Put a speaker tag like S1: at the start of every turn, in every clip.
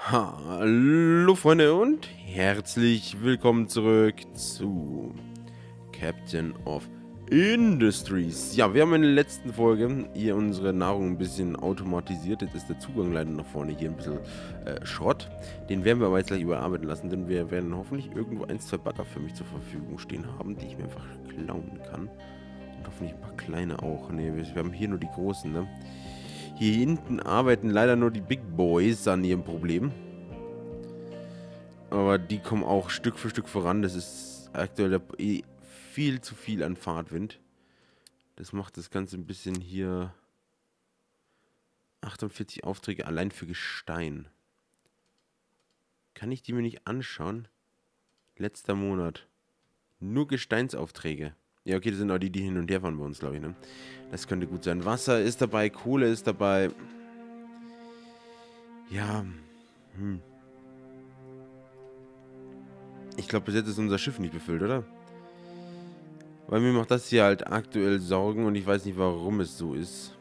S1: Hallo Freunde und herzlich willkommen zurück zu Captain of Industries. Ja, wir haben in der letzten Folge hier unsere Nahrung ein bisschen automatisiert. Jetzt ist der Zugang leider nach vorne hier ein bisschen Schrott. Den werden wir aber jetzt gleich überarbeiten lassen, denn wir werden hoffentlich irgendwo ein, zwei Bagger für mich zur Verfügung stehen haben, die ich mir einfach klauen kann. Und hoffentlich ein paar kleine auch. Ne, wir haben hier nur die großen, ne? Hier hinten arbeiten leider nur die Big Boys an ihrem Problem. Aber die kommen auch Stück für Stück voran. Das ist aktuell viel zu viel an Fahrtwind. Das macht das Ganze ein bisschen hier... 48 Aufträge allein für Gestein. Kann ich die mir nicht anschauen? Letzter Monat. Nur Gesteinsaufträge. Ja, okay, das sind auch die, die hin und her fahren bei uns, glaube ich, ne? Das könnte gut sein. Wasser ist dabei, Kohle ist dabei. Ja, Ich glaube, bis jetzt ist unser Schiff nicht befüllt, oder? Weil mir macht das hier halt aktuell Sorgen und ich weiß nicht, warum es so ist.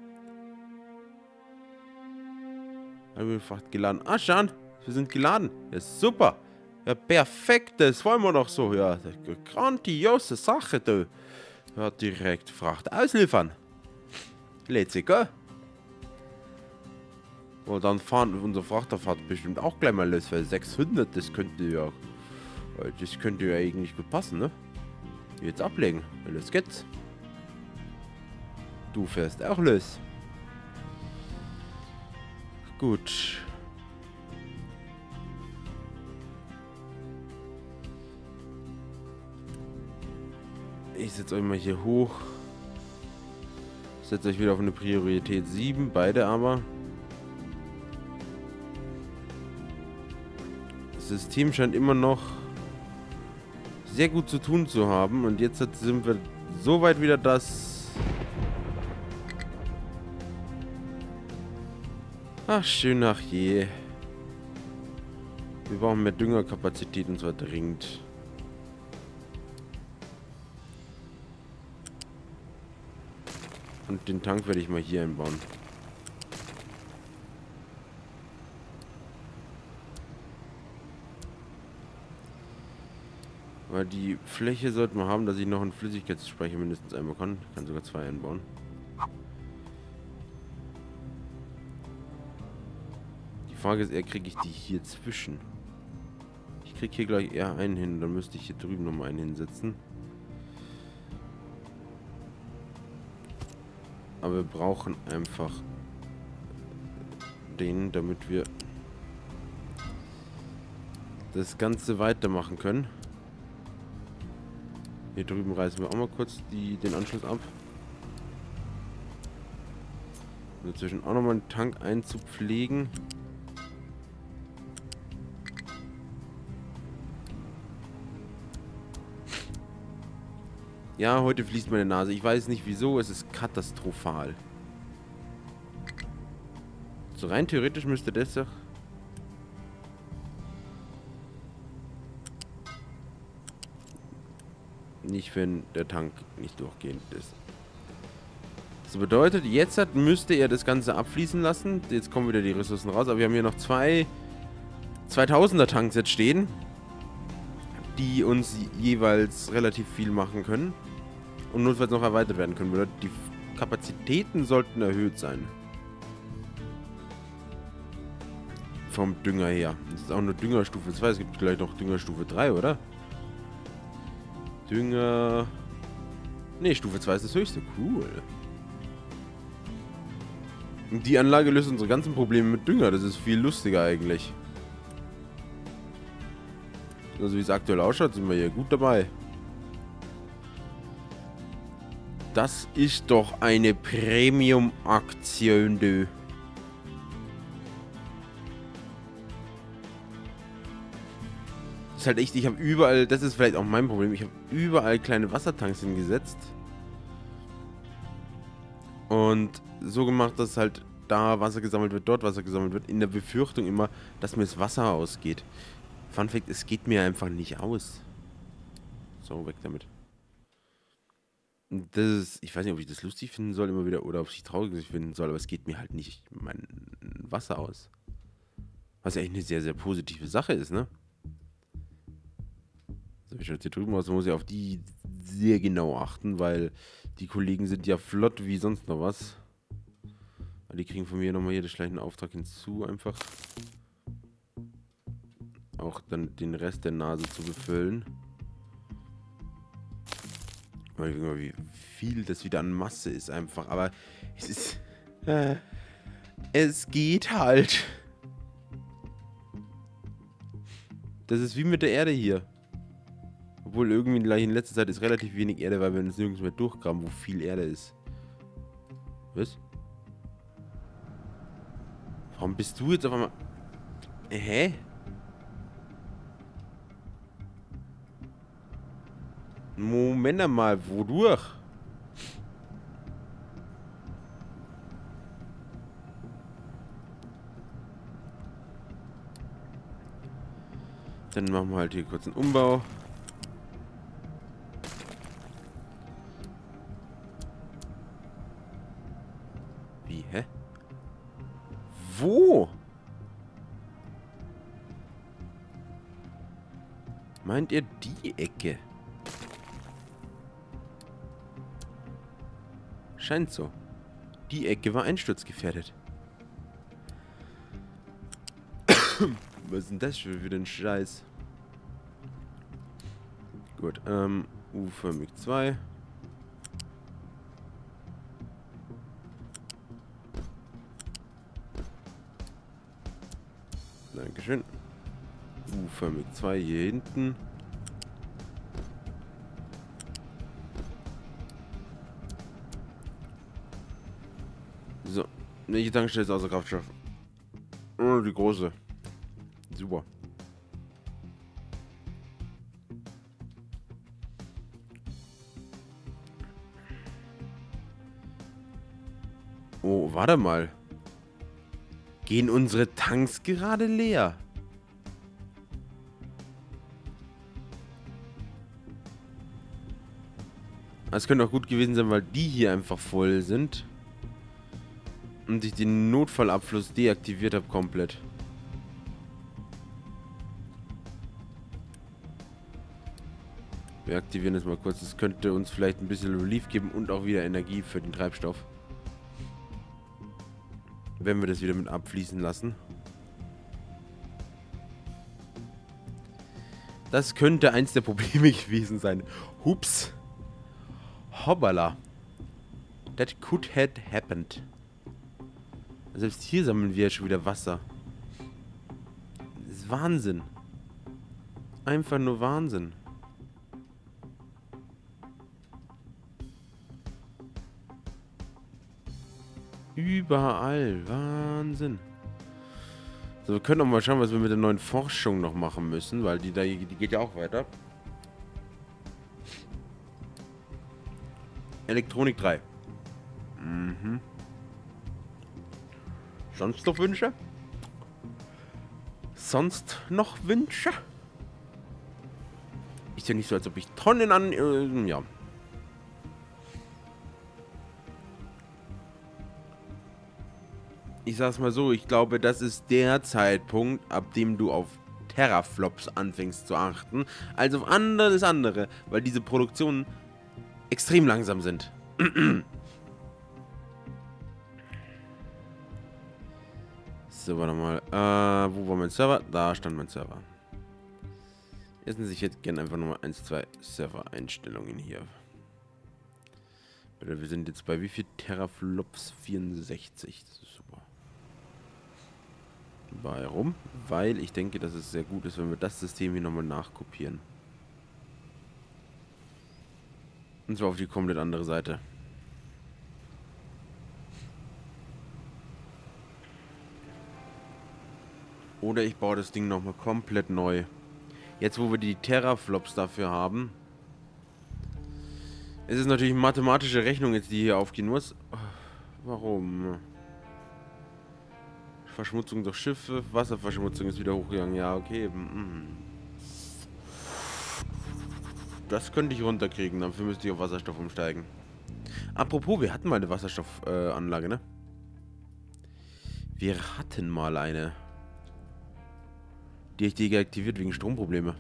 S1: Fracht geladen. Ah, Schan, wir sind geladen. Ja, super. Ja, perfekt. Das wollen wir doch so. Ja, grandiose Sache, du. Ja, direkt Fracht ausliefern. Let's go. Und dann fahren unser Frachter fährt bestimmt auch gleich mal los, weil 600, das könnte ja eigentlich gut passen, ne? Jetzt ablegen. Los geht's. Du fährst auch los. Gut. Ich setze euch mal hier hoch. Setze euch wieder auf eine Priorität 7, beide aber. Das System scheint immer noch sehr gut zu tun zu haben. Und jetzt sind wir so weit wieder, dass... Ach, schön, ach je. Wir brauchen mehr Düngerkapazität und zwar dringend. Und den Tank werde ich mal hier einbauen. Weil die Fläche sollten wir haben, dass ich noch einen Flüssigkeitsspeicher mindestens einmal kann. Ich kann sogar 2 einbauen. Die Frage ist eher, kriege ich die hier zwischen? Ich kriege hier gleich eher einen hin, dann müsste ich hier drüben nochmal einen hinsetzen. Aber wir brauchen einfach den, damit wir das Ganze weitermachen können. Hier drüben reißen wir auch mal kurz den Anschluss ab. Und dazwischen auch nochmal einen Tank einzupflegen. Ja, heute fließt meine Nase. Ich weiß nicht wieso, es ist katastrophal. So rein theoretisch müsste das doch... Nicht, wenn der Tank nicht durchgehend ist. Das bedeutet, jetzt müsste er das Ganze abfließen lassen. Jetzt kommen wieder die Ressourcen raus. Aber wir haben hier noch zwei 2000er Tanks jetzt stehen, die uns jeweils relativ viel machen können. Und notfalls noch erweitert werden können. Bedeutet, die Kapazitäten sollten erhöht sein. Vom Dünger her. Das ist auch nur Düngerstufe 2. Es gibt vielleicht noch Düngerstufe 3, oder? Dünger... Ne, Stufe 2 ist das höchste. Cool. Und die Anlage löst unsere ganzen Probleme mit Dünger. Das ist viel lustiger eigentlich. Also wie es aktuell ausschaut, sind wir hier gut dabei. Das ist doch eine Premium-Aktion, du. Das ist halt echt, ich habe überall, das ist vielleicht auch mein Problem, ich habe überall kleine Wassertanks hingesetzt. Und so gemacht, dass halt da Wasser gesammelt wird, dort Wasser gesammelt wird, in der Befürchtung immer, dass mir das Wasser ausgeht. Fun Fact, es geht mir einfach nicht aus. So, weg damit. Das ist, ich weiß nicht, ob ich das lustig finden soll immer wieder oder ob ich traurig finden soll, aber es geht mir halt nicht mein Wasser aus. Was ja echt eine sehr, sehr positive Sache ist, ne? So, wie schaut es hier drüben aus? Man muss ja auf die sehr genau achten, weil die Kollegen sind ja flott wie sonst noch was. Die kriegen von mir nochmal hier den gleichen Auftrag hinzu, einfach. Auch dann den Rest der Nase zu befüllen. Weil wie viel das wieder an Masse ist einfach. Aber es ist... es geht halt. Das ist wie mit der Erde hier. Obwohl irgendwie gleich in letzter Zeit ist relativ wenig Erde, weil wir uns nirgends mehr durchgraben, wo viel Erde ist. Was? Warum bist du jetzt auf einmal... Hä? Moment mal, wodurch? Dann machen wir halt hier kurz einen Umbau. Wie, hä? Wo? Meint ihr die Ecke? Scheint so. Die Ecke war einsturzgefährdet. Was ist denn das für ein Scheiß? Gut, U-förmig 2. Dankeschön. U-förmig 2 hier hinten. So, welche Tankstelle ist außer Kraft schaffen? Oh, die große. Super. Oh, warte mal. Gehen unsere Tanks gerade leer? Es könnte auch gut gewesen sein, weil die hier einfach voll sind. Und ich den Notfallabfluss deaktiviert habe komplett. Wir aktivieren das mal kurz. Das könnte uns vielleicht ein bisschen Relief geben und auch wieder Energie für den Treibstoff. Wenn wir das wieder mit abfließen lassen. Das könnte eins der Probleme gewesen sein. Hups. Hoppala. That could have happened. Selbst hier sammeln wir schon wieder Wasser. Das ist Wahnsinn. Einfach nur Wahnsinn. Überall. Wahnsinn. So, wir können auch mal schauen, was wir mit der neuen Forschung noch machen müssen, weil die geht ja auch weiter. Elektronik 3. Mhm. Sonst noch Wünsche? Sonst noch Wünsche? Ist ja nicht so, als ob ich Tonnen an... ja. Ich sag's mal so, ich glaube, das ist der Zeitpunkt, ab dem du auf Teraflops anfängst zu achten, als auf alles andere, weil diese Produktionen extrem langsam sind. So, warte mal. Wo war mein Server? Da stand mein Server. Jetzt ich hätte gerne einfach nochmal 1, 2 Server-Einstellungen hier. Wir sind jetzt bei wie viel Teraflops? 64. Das ist super. Warum? Weil ich denke, dass es sehr gut ist, wenn wir das System hier nochmal nachkopieren. Und zwar auf die komplett andere Seite. Oder ich baue das Ding nochmal komplett neu. Jetzt, wo wir die Teraflops dafür haben. Es ist natürlich eine mathematische Rechnung jetzt, die hier aufgehen muss. Warum? Verschmutzung durch Schiffe, Wasserverschmutzung ist wieder hochgegangen. Ja, okay. Das könnte ich runterkriegen, dafür müsste ich auf Wasserstoff umsteigen. Apropos, wir hatten mal eine Wasserstoffanlage, ne? Wir hatten mal eine. Die deaktiviert wegen Stromprobleme.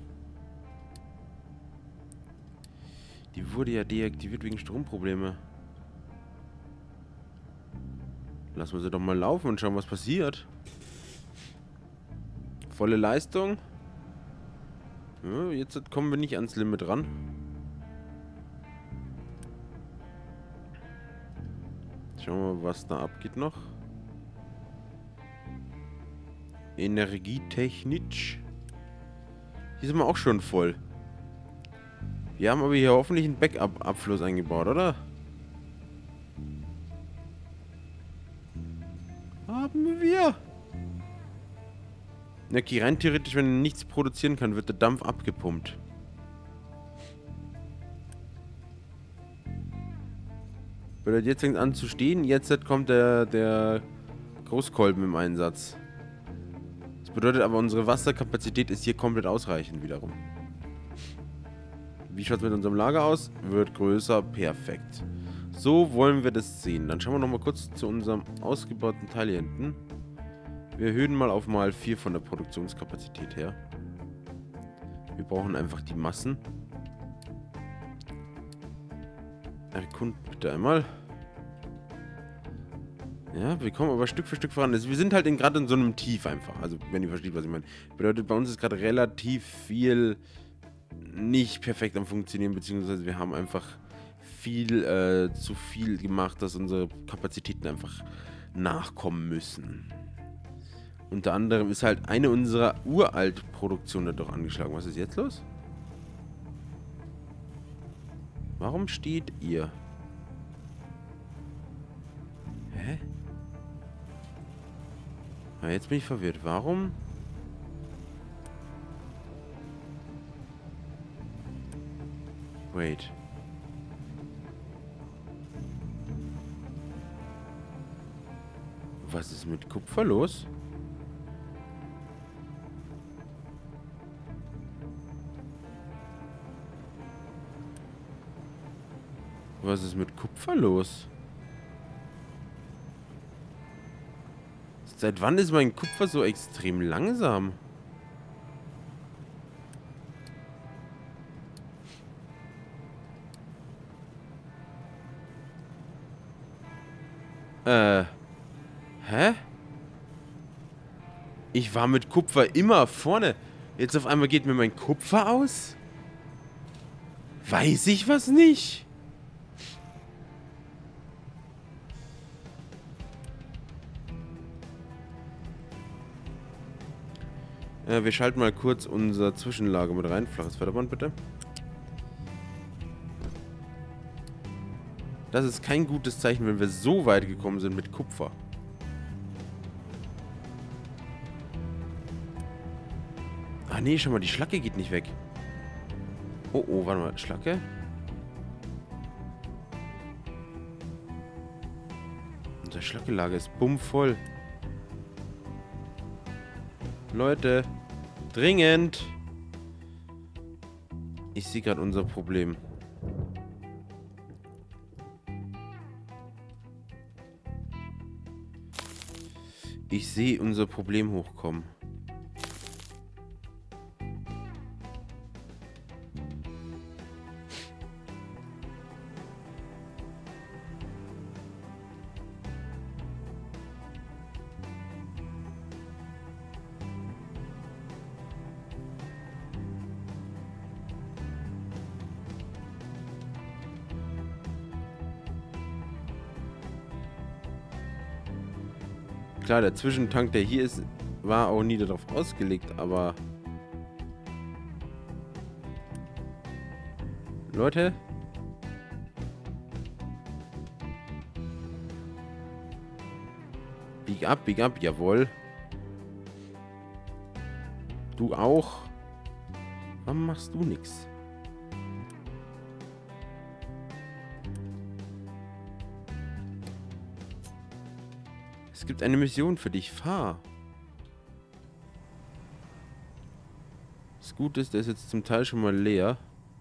S1: Die wurde ja deaktiviert wegen Stromprobleme. Lassen wir sie doch mal laufen und schauen, was passiert. Volle Leistung. Ja, jetzt kommen wir nicht ans Limit ran. Schauen wir mal, was da abgeht noch. Energietechnisch. Hier sind wir auch schon voll. Wir haben aber hier hoffentlich einen Backup-Abfluss eingebaut, oder? Haben wir. Okay, rein theoretisch, wenn er nichts produzieren kann, wird der Dampf abgepumpt. Bedeutet, jetzt fängt es an zu stehen, jetzt kommt der Großkolben im Einsatz. Das bedeutet aber, unsere Wasserkapazität ist hier komplett ausreichend wiederum. Wie schaut es mit unserem Lager aus? Wird größer, perfekt. So wollen wir das sehen. Dann schauen wir nochmal kurz zu unserem ausgebauten Teil hier hinten. Wir erhöhen mal auf mal 4 von der Produktionskapazität her. Wir brauchen einfach die Massen. Erkunden bitte einmal. Ja, wir kommen aber Stück für Stück voran. Wir sind halt gerade in so einem Tief einfach. Also, wenn ihr versteht, was ich meine. Bedeutet, bei uns ist gerade relativ viel nicht perfekt am Funktionieren, beziehungsweise wir haben einfach viel zu viel gemacht, dass unsere Kapazitäten einfach nachkommen müssen. Unter anderem ist halt eine unserer Uralt-Produktionen da doch angeschlagen. Was ist jetzt los? Warum steht ihr? Hä? Ja, jetzt bin ich verwirrt. Warum? Wait. Was ist mit Kupfer los? Was ist mit Kupfer los? Seit wann ist mein Kupfer so extrem langsam? Hä? Ich war mit Kupfer immer vorne. Jetzt auf einmal geht mir mein Kupfer aus? Weiß ich was nicht? Wir schalten mal kurz unser Zwischenlager mit rein. Flaches Förderband bitte. Das ist kein gutes Zeichen, wenn wir so weit gekommen sind mit Kupfer. Ah nee, schau mal, die Schlacke geht nicht weg. Oh, oh, warte mal, Schlacke? Unser Schlackelager ist bummvoll. Leute, dringend. Ich sehe gerade unser Problem. Ich sehe unser Problem hochkommen. Klar, der Zwischentank, der hier ist, war auch nie darauf ausgelegt, aber... Leute? Bieg ab, jawohl. Du auch? Warum machst du nichts? Es gibt eine Mission für dich. Fahr. Das Gute ist, der ist jetzt zum Teil schon mal leer.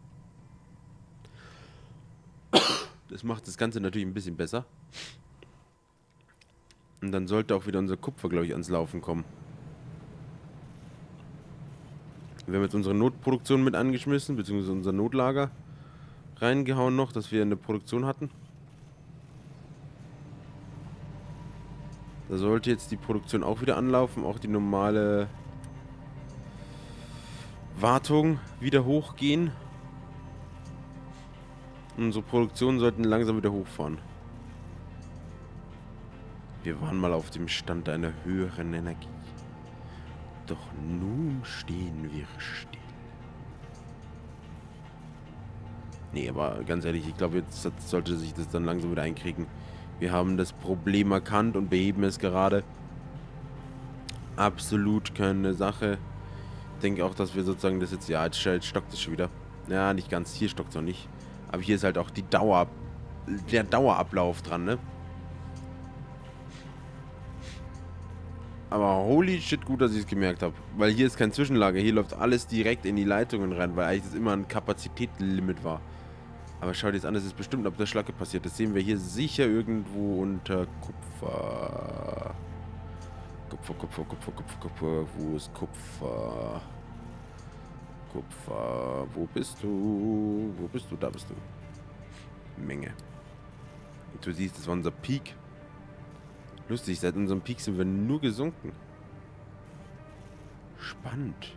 S1: Das macht das Ganze natürlich ein bisschen besser. Und dann sollte auch wieder unser Kupfer, glaube ich, ans Laufen kommen. Wir haben jetzt unsere Notproduktion mit angeschmissen, beziehungsweise unser Notlager reingehauen noch, dass wir eine Produktion hatten. Da sollte jetzt die Produktion auch wieder anlaufen, auch die normale Wartung wieder hochgehen. Unsere Produktionen sollten langsam wieder hochfahren. Wir waren mal auf dem Stand einer höheren Energie. Doch nun stehen wir still. Nee, aber ganz ehrlich, ich glaube, jetzt sollte sich das dann langsam wieder einkriegen. Wir haben das Problem erkannt und beheben es gerade. Absolut keine Sache. Ich denke auch, dass wir sozusagen das jetzt... Ja, jetzt stockt es schon wieder. Ja, nicht ganz. Hier stockt es noch nicht. Aber hier ist halt auch die der Dauerablauf dran, ne? Aber holy shit, gut, dass ich es gemerkt habe. Weil hier ist kein Zwischenlager. Hier läuft alles direkt in die Leitungen rein, weil eigentlich das immer ein Kapazitätslimit war. Aber schau dir das an, das ist bestimmt ab der Schlacke passiert. Das sehen wir hier sicher irgendwo unter Kupfer. Kupfer. Wo ist Kupfer? Kupfer. Wo bist du? Wo bist du? Da bist du. Menge. Und du siehst, das war unser Peak. Lustig, seit unserem Peak sind wir nur gesunken. Spannend.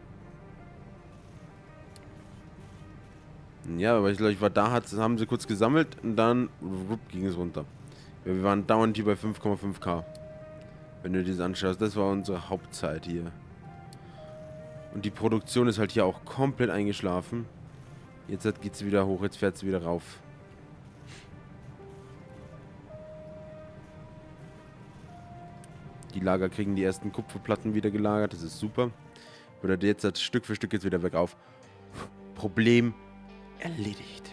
S1: Ja, aber ich glaube, haben sie kurz gesammelt und dann ging es runter. Wir waren dauernd hier bei 5,5K. Wenn du dir das anschaust, das war unsere Hauptzeit hier. Und die Produktion ist halt hier auch komplett eingeschlafen. Jetzt geht sie wieder hoch, jetzt fährt sie wieder rauf. Die Lager kriegen die ersten Kupferplatten wieder gelagert, das ist super. Oder jetzt Stück für Stück jetzt wieder bergauf. Problem erledigt.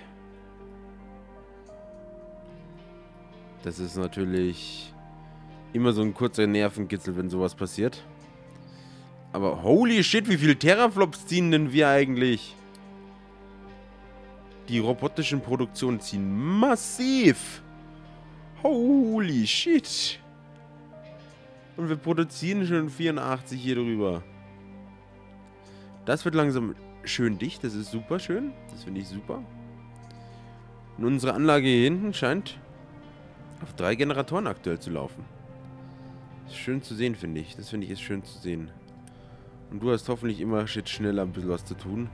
S1: Das ist natürlich immer so ein kurzer Nervenkitzel, wenn sowas passiert. Aber holy shit, wie viele Teraflops ziehen denn wir eigentlich? Die robotischen Produktionen ziehen massiv. Holy shit. Und wir produzieren schon 84 hier drüber. Das wird langsam schön dicht. Das ist super schön. Das finde ich super. Und unsere Anlage hier hinten scheint auf 3 Generatoren aktuell zu laufen. Ist schön zu sehen, finde ich. Das finde ich ist schön zu sehen. Und du hast hoffentlich immer schneller ein bisschen was zu tun.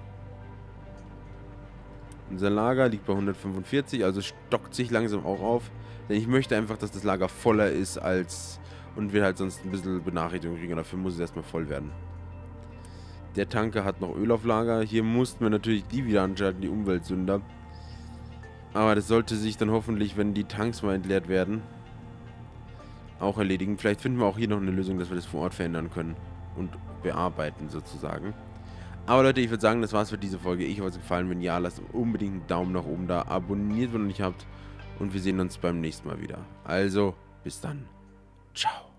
S1: Unser Lager liegt bei 145, also stockt sich langsam auch auf. Denn ich möchte einfach, dass das Lager voller ist als... Und wir halt sonst ein bisschen Benachrichtigung kriegen. Dafür muss es erstmal voll werden. Der Tanker hat noch Öl auf Lager. Hier mussten wir natürlich die wieder anschalten, die Umweltsünder. Aber das sollte sich dann hoffentlich, wenn die Tanks mal entleert werden, auch erledigen. Vielleicht finden wir auch hier noch eine Lösung, dass wir das vor Ort verändern können. Und bearbeiten sozusagen. Aber Leute, ich würde sagen, das war's für diese Folge. Ich hoffe, es hat gefallen. Wenn ja, lasst unbedingt einen Daumen nach oben da. Abonniert, wenn ihr noch nicht habt. Und wir sehen uns beim nächsten Mal wieder. Also, bis dann. Ciao.